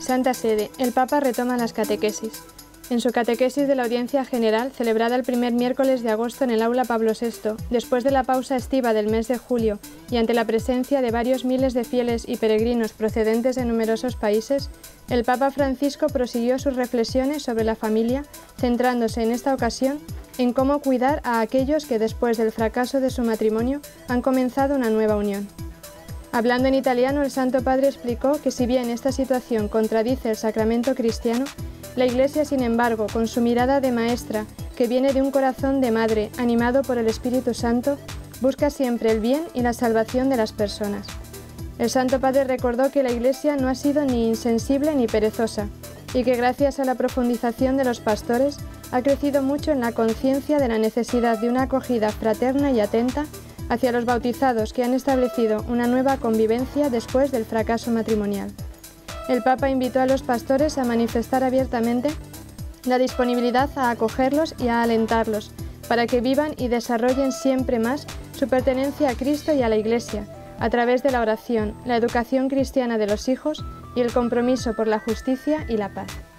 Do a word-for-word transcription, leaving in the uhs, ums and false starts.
Santa Sede, el Papa retoma las catequesis. En su catequesis de la Audiencia General, celebrada el primer miércoles de agosto en el Aula Pablo sexto, después de la pausa estiva del mes de julio y ante la presencia de varios miles de fieles y peregrinos procedentes de numerosos países, el Papa Francisco prosiguió sus reflexiones sobre la familia, centrándose en esta ocasión en cómo cuidar a aquellos que después del fracaso de su matrimonio han comenzado una nueva unión. Hablando en italiano, el Santo Padre explicó que si bien esta situación contradice el sacramento cristiano, la Iglesia, sin embargo, con su mirada de maestra, que viene de un corazón de madre, animado por el Espíritu Santo, busca siempre el bien y la salvación de las personas. El Santo Padre recordó que la Iglesia no ha sido ni insensible ni perezosa, y que gracias a la profundización de los pastores ha crecido mucho en la conciencia de la necesidad de una acogida fraterna y atenta hacia los bautizados que han establecido una nueva convivencia después del fracaso matrimonial. El Papa invitó a los pastores a manifestar abiertamente la disponibilidad a acogerlos y a alentarlos, para que vivan y desarrollen siempre más su pertenencia a Cristo y a la Iglesia, a través de la oración, la educación cristiana de los hijos y el compromiso por la justicia y la paz.